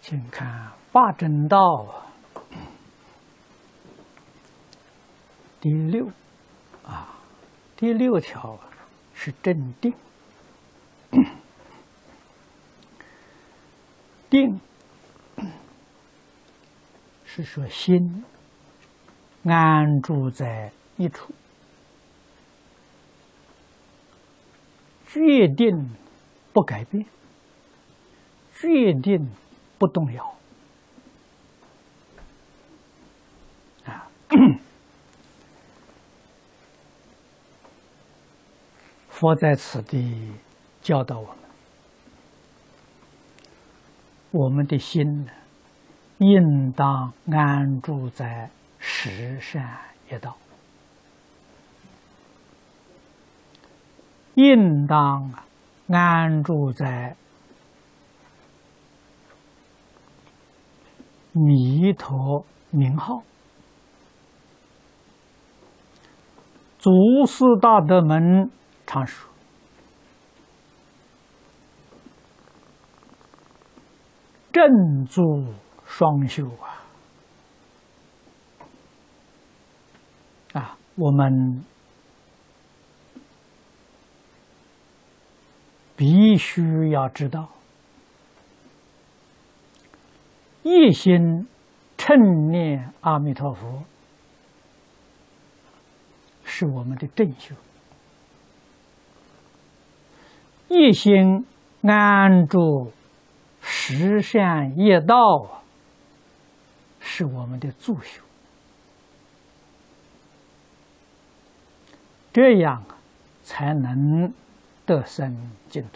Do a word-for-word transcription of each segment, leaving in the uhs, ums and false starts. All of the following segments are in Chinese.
请看八正道第六啊，第六条是正定。定是说心安住在一处，决定不改变，决定不动摇啊。佛在此地教导我们，我们的心呢，应当安住在十善业道，应当安住在弥陀名号。祖师大德们常说，正住双修啊！啊，我们必须要知道，一心称念阿弥陀佛是我们的正修，一心安住十善业道是我们的助修，这样才能得生净土。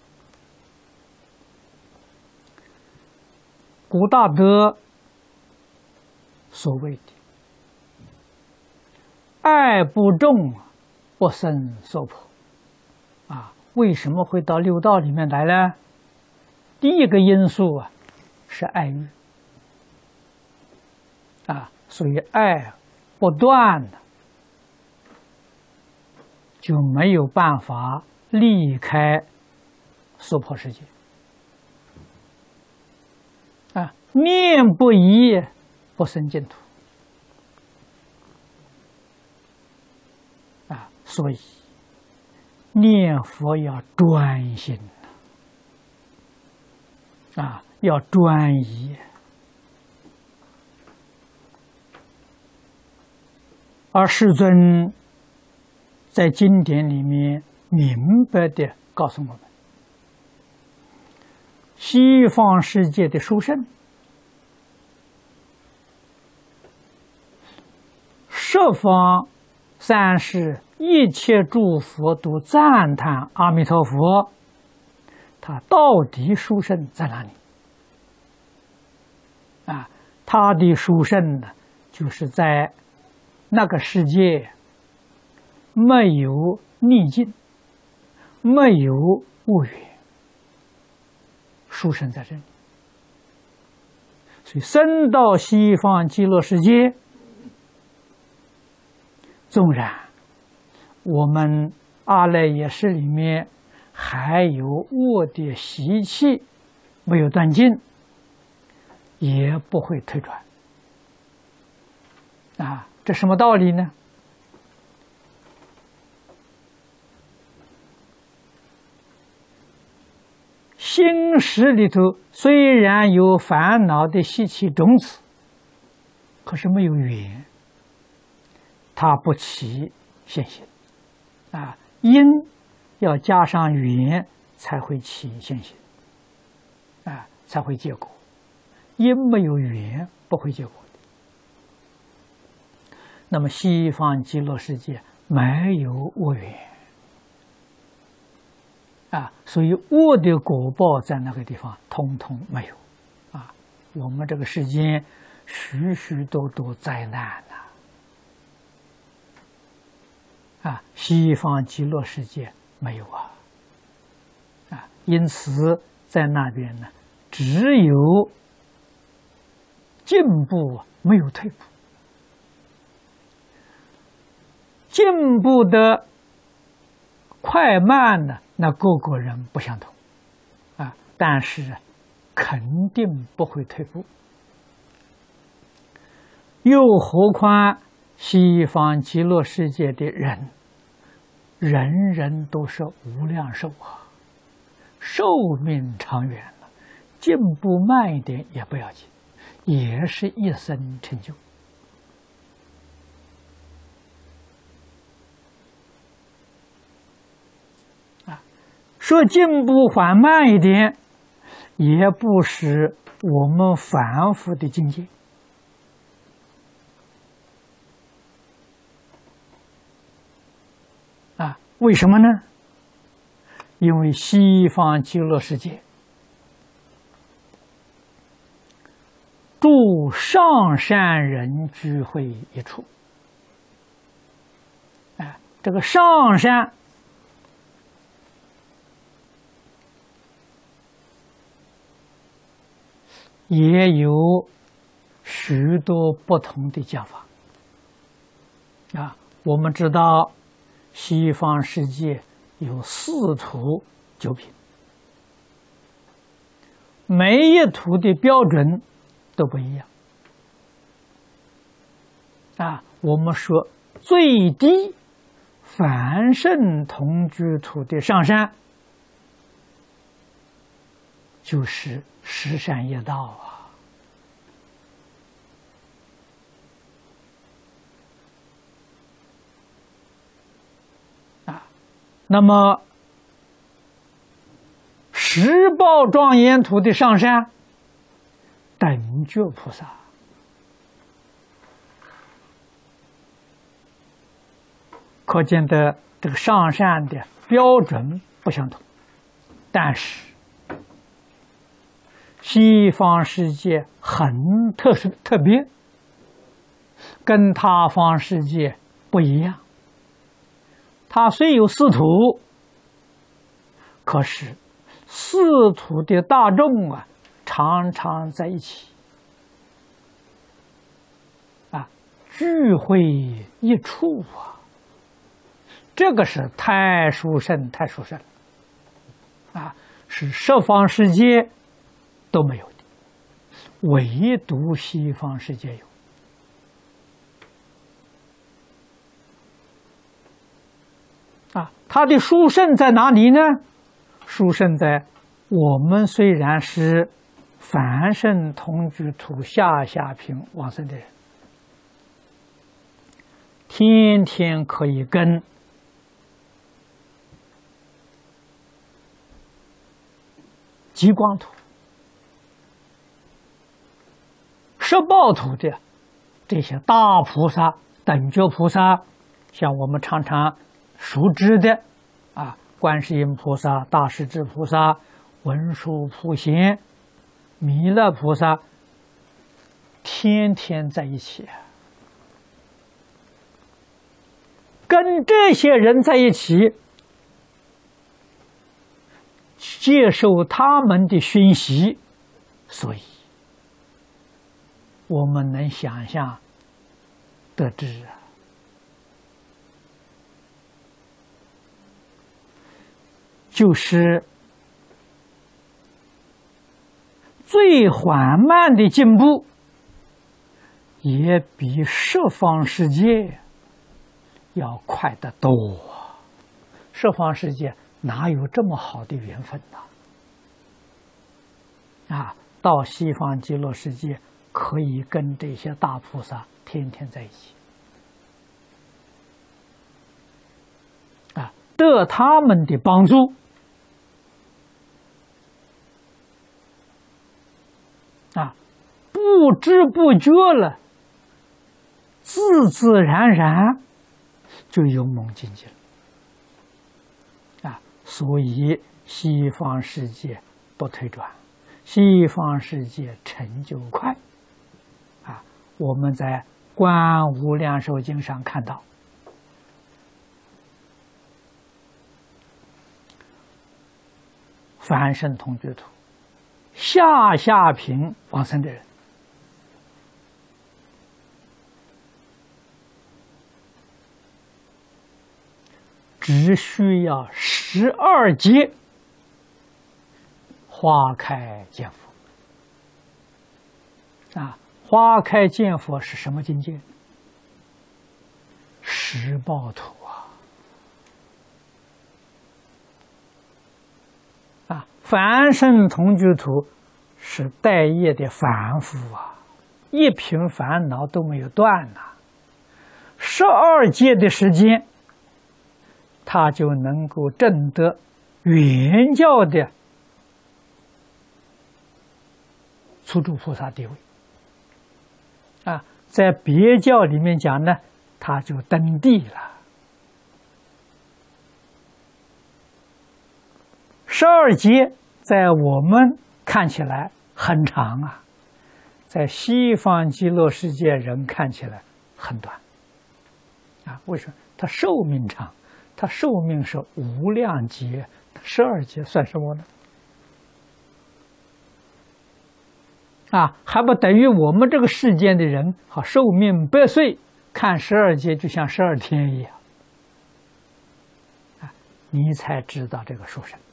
古大德所谓的爱不重，不生娑婆啊，为什么会到六道里面来呢？第一个因素啊，是爱欲啊，所以爱不断的，就没有办法离开娑婆世界啊。念不移，不生净土啊，所以念佛要专心啊，要专一。而世尊在经典里面明白的告诉我们，西方世界的殊胜，十方三世一切诸佛都赞叹阿弥陀佛，他到底殊胜在哪里？啊，他的殊胜呢，就是在那个世界没有逆境，没有恶缘，殊胜在这里。所以生到西方极乐世界，纵然我们阿赖耶识里面还有恶的习气没有断尽，也不会退转啊。这什么道理呢？心识里头虽然有烦恼的习气种子，可是没有缘，它不起现行啊。因要加上缘才会起现行啊，才会结果。因没有缘不会结果的。那么西方极乐世界没有恶缘啊，所以恶的果报在那个地方通通没有啊。我们这个世间许许多多灾难呐啊，西方极乐世界没有啊啊，因此在那边呢，只有进步没有退步，进步的快慢呢，那个个人不相同啊。但是肯定不会退步。又何况西方极乐世界的人，人人都是无量寿啊，寿命长远了，进步慢一点也不要紧，也是一生成就。啊，说进步缓慢一点，也不是我们凡夫的境界。啊，为什么呢？因为西方极乐世界诸上善人聚会一处。哎，这个上善也有许多不同的讲法。啊，我们知道西方世界有四土九品，每一土的标准都不一样。啊，我们说最低凡圣同居土的上善，就是十善业道啊。啊，那么十报庄严土的上善，等觉菩萨。可见的这个上善的标准不相同，但是西方世界很特殊特别，跟他方世界不一样。它虽有四土，可是四土的大众啊，常常在一起，啊，聚会一处啊。这个是太殊胜，太殊胜了，啊，是十方世界都没有的，唯独西方世界有。啊，它的殊胜在哪里呢？殊胜在我们虽然是凡圣同居土下下品往生的人，天天可以跟极光土、十报土的这些大菩萨、等觉菩萨，像我们常常熟知的啊，观世音菩萨、大势至菩萨、文殊普贤、弥勒菩萨，天天在一起，跟这些人在一起，接受他们的熏习，所以我们能想象得知啊，就是最缓慢的进步，也比十方世界要快得多。十方世界哪有这么好的缘分呢？啊，到西方极乐世界可以跟这些大菩萨天天在一起，啊，得他们的帮助，啊，不知不觉了，自自然然就勇猛精进了。啊，所以西方世界不退转，西方世界成就快。啊，我们在《观无量寿经》上看到，凡圣同居土下下品往生的人，只需要十二劫花开见佛。 啊，花开见佛是什么境界？十报土啊！啊，凡圣同居土是待业的凡夫啊，一品烦恼都没有断呐、啊。十二劫的时间，他就能够证得原教的初住菩萨地位啊，在别教里面讲呢，他就登地了。十二劫在我们看起来很长啊，在西方极乐世界人看起来很短啊。为什么？他寿命长，他寿命是无量劫，十二劫算什么呢？啊，还不等于我们这个世间的人好寿命百岁，看十二劫就像十二天一样啊，你才知道这个殊胜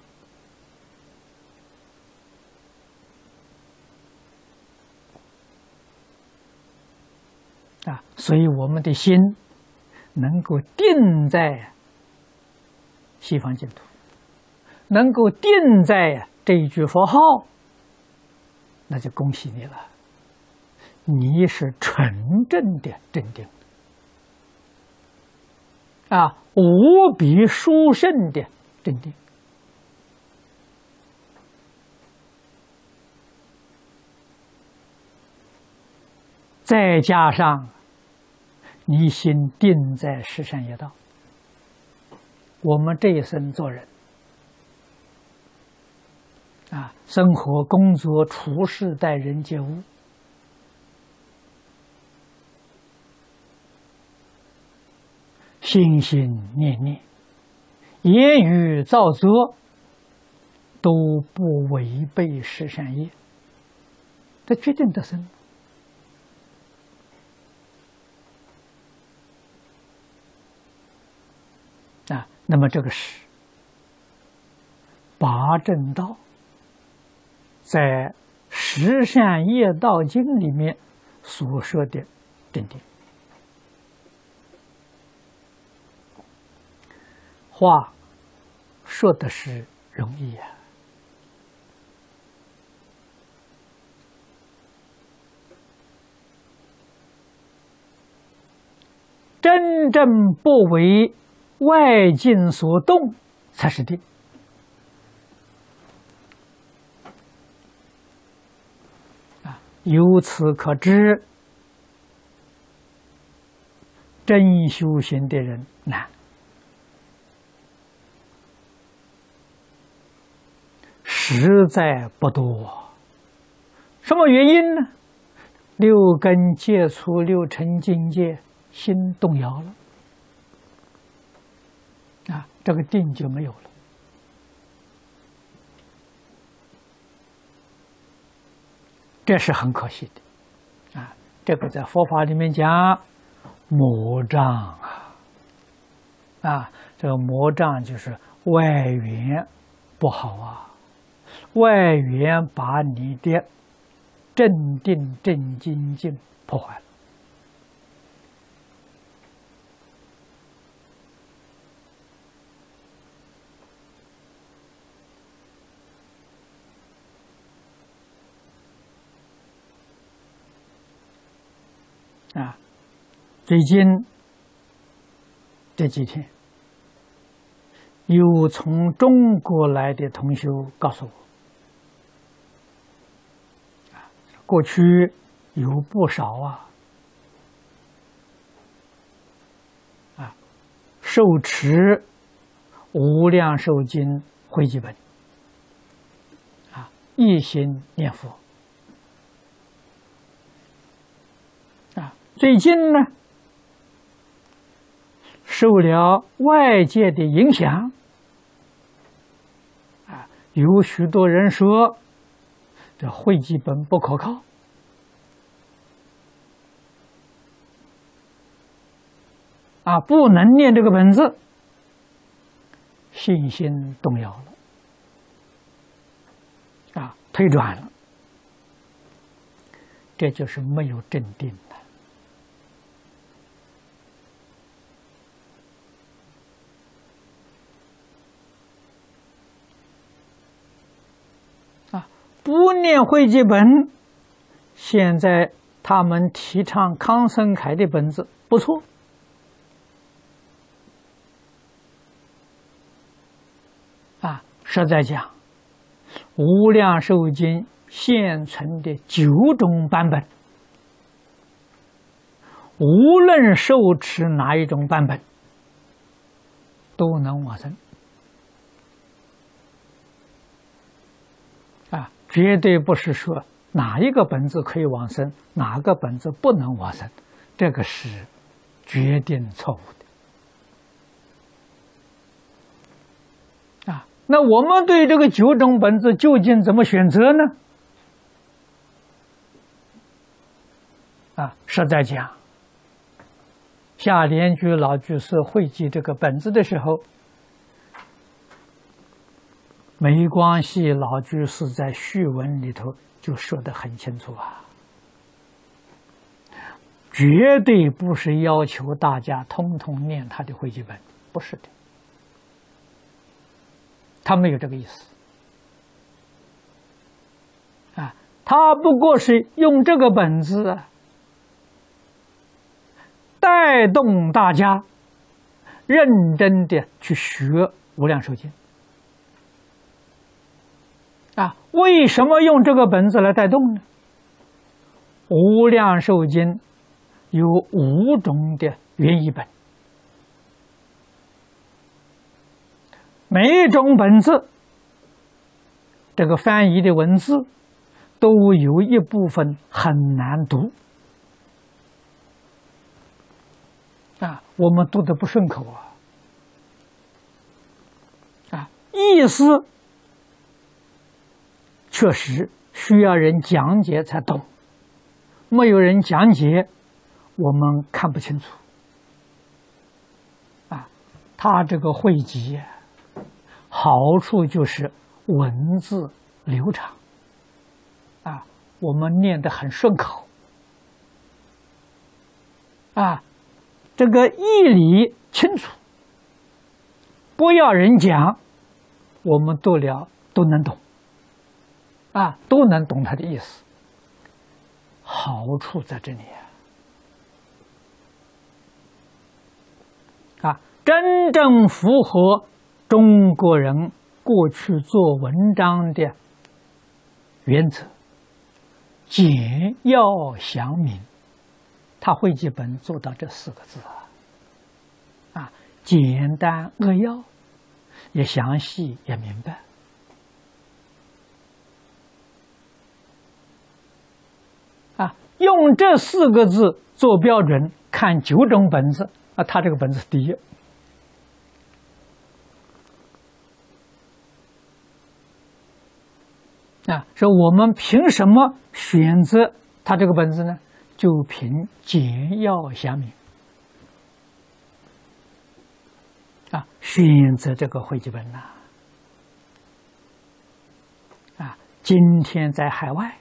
啊。所以我们的心能够定在西方净土，能够定在这一句佛号，那就恭喜你了，你是纯正的正定啊，无比殊胜的正定。再加上你心定在十善业道，我们这一生做人啊，生活、工作、处事、待人接物，心心念念、言语造作，都不违背十善业，这决定得生。啊，那么这个是八正道在《十善业道经》里面所说的正定。话说的是容易啊，真正不为外境所动才是定啊。由此可知，真修行的人难，实在不多。什么原因呢？六根接触六尘境界，心动摇了啊，这个定就没有了。这是很可惜的啊！这个在佛法里面讲魔障啊，啊，这个魔障就是外缘不好啊，外缘把你的正定正精进破坏了。啊，最近这几天，有从中国来的同学告诉我，啊，过去有不少啊，啊，受持《无量寿经》汇集本，啊，一心念佛。最近呢，受了外界的影响，啊，有许多人说这汇集本不可靠，啊，不能念这个本子，信心动摇了，啊，退转了。 这就是没有镇定的。啊，不念汇集本，现在他们提倡康生凯的本子不错。啊，实在讲，《无量寿经》现存的九种版本，无论受持哪一种版本，都能往生。啊，绝对不是说哪一个本子可以往生，哪个本子不能往生，这个是决定错误的。啊，那我们对这个九种本子究竟怎么选择呢？啊，实在讲，夏莲居老居士汇集这个本子的时候，梅光系老居士在序文里头就说得很清楚啊，绝对不是要求大家通通念他的汇集本，不是的，他没有这个意思。啊，他不过是用这个本子啊，带动大家认真的去学《无量寿经》啊。为什么用这个本子来带动呢？《无量寿经》有五种的原译本，每一种本子这个翻译的文字都有一部分很难读啊，我们读得不顺口啊，啊，意思确实需要人讲解才懂，没有人讲解，我们看不清楚。啊，他这个汇集好处就是文字流畅，啊，我们念得很顺口，啊。这个义理清楚，不要人讲，我们读了都能懂，啊，都能懂他的意思。好处在这里啊！啊，真正符合中国人过去做文章的原则，简要详明。他汇集本做到这四个字啊，啊，简单扼要，也详细也明白，啊，用这四个字做标准看九种本子啊，他这个本子第一。啊，说我们凭什么选择他这个本子呢？就凭简要详明啊，选择这个汇集本呐。啊，今天在海外，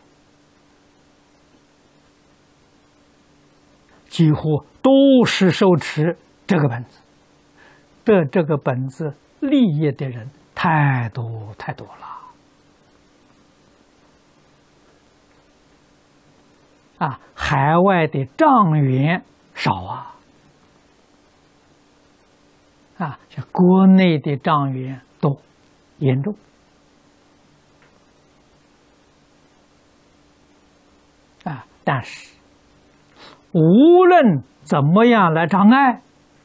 几乎都是受持这个本子的，这个本子立业的人太多太多了。啊，海外的障缘少啊，啊，像国内的障缘多，严重。啊，但是无论怎么样来障碍，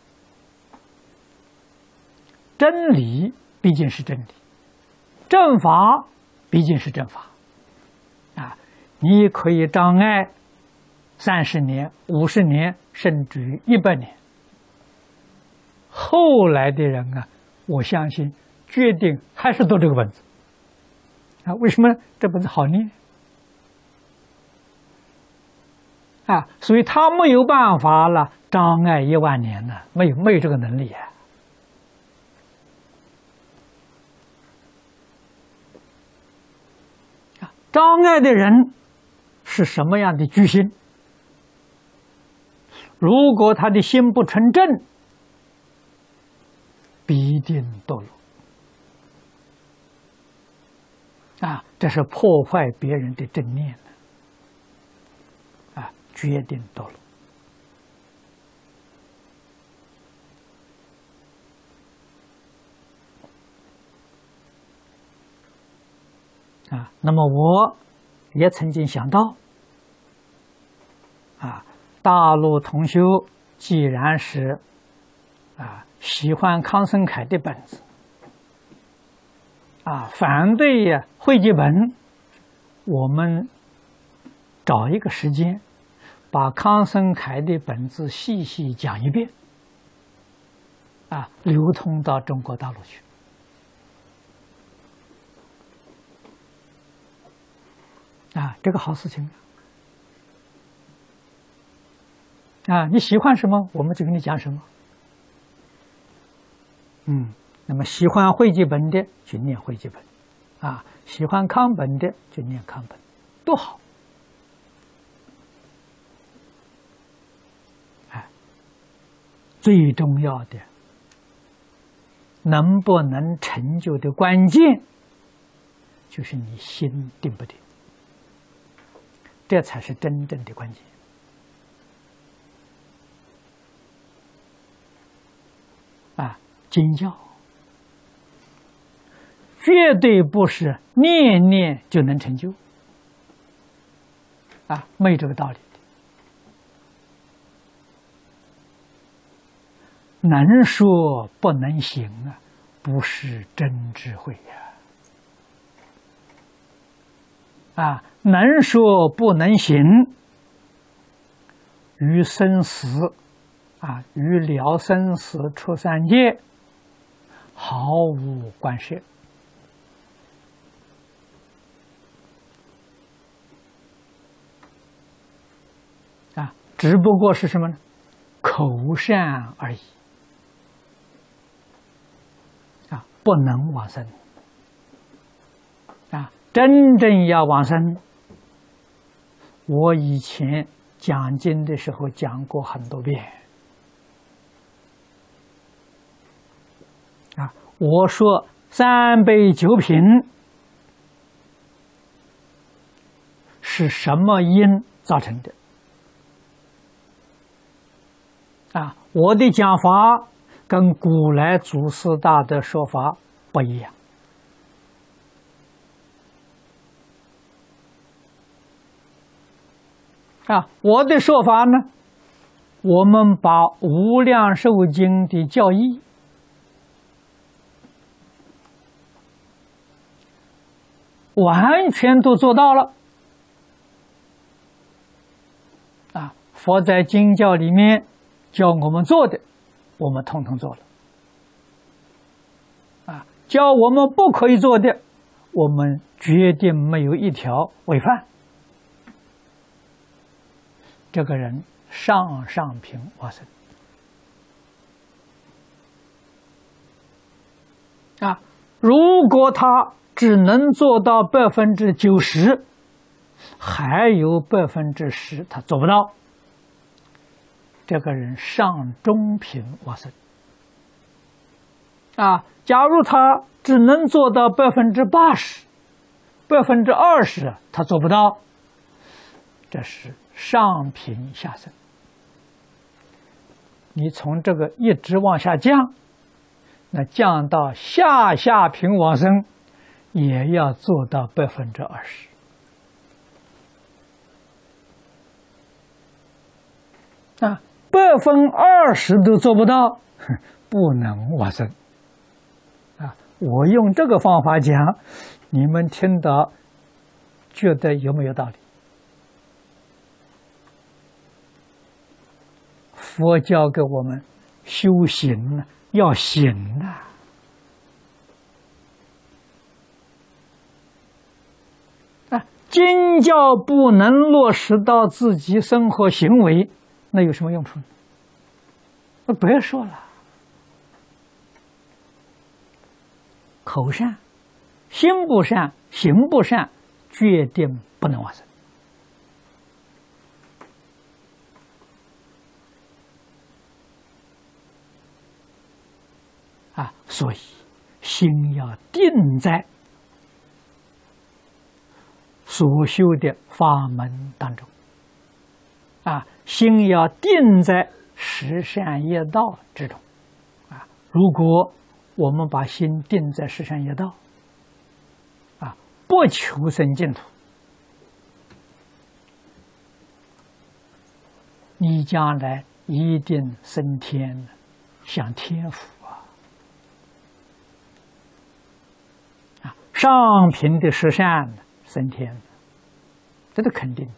真理毕竟是真理，正法毕竟是正法。啊，你可以障碍三十年、五十年，甚至于一百年。后来的人啊，我相信决定还是读这个本子。啊，为什么这本子好念？啊，所以他没有办法了，障碍一万年呢，没有没有这个能力啊。啊，障碍的人是什么样的居心。如果他的心不纯正，必定堕落。啊，这是破坏别人的正念的，啊，决定堕落。啊，那么我也曾经想到，啊，大陆同修既然是啊喜欢康生凯的本子，啊反对呀汇集本，我们找一个时间，把康生凯的本子细细讲一遍，啊流通到中国大陆去。啊，这个好事情啊！你喜欢什么，我们就给你讲什么。嗯，那么喜欢汇集本的就念汇集本，啊，喜欢康本的就念康本，多好！哎，最重要的，能不能成就的关键，就是你心定不定。这才是真正的关键啊！经教绝对不是念念就能成就啊，没有这个道理的。能说不能行啊，不是真智慧呀！啊，能说不能行，与生死，啊，与了生死出三界毫无关涉。啊，只不过是什么呢？口善而已。啊，不能往生。啊。真正要往生，我以前讲经的时候讲过很多遍。啊，我说三杯酒品是什么因造成的？啊，我的讲法跟古来祖师大德说法不一样。啊，我的说法呢，我们把《无量寿经》的教义完全都做到了。啊，佛在经教里面教我们做的，我们统统做了。啊，教我们不可以做的，我们决定没有一条违犯。这个人上上品往生啊！如果他只能做到百分之九十，还有百分之十他做不到，这个人上中品往生啊！假如他只能做到百分之八十、百分之二十，他做不到，这是上品下生。你从这个一直往下降，那降到下下品往生，也要做到百分之二十。啊，百分二十都做不到，不能往生。啊，我用这个方法讲，你们听到觉得有没有道理？佛教给我们修行呢，要行啊！啊，经教不能落实到自己生活行为，那有什么用处呢？那别说了，口善、心不善、行不善，决定不能往生。 啊，所以心要定在所修的法门当中，啊，心要定在十善业道之中，啊，如果我们把心定在十善业道，啊，不求生净土，你将来一定升天，享天福啊！啊，上品的十善升天，这是肯定的。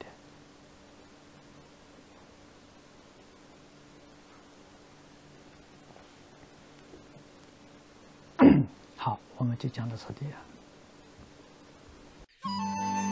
好，我们就讲到这里啊。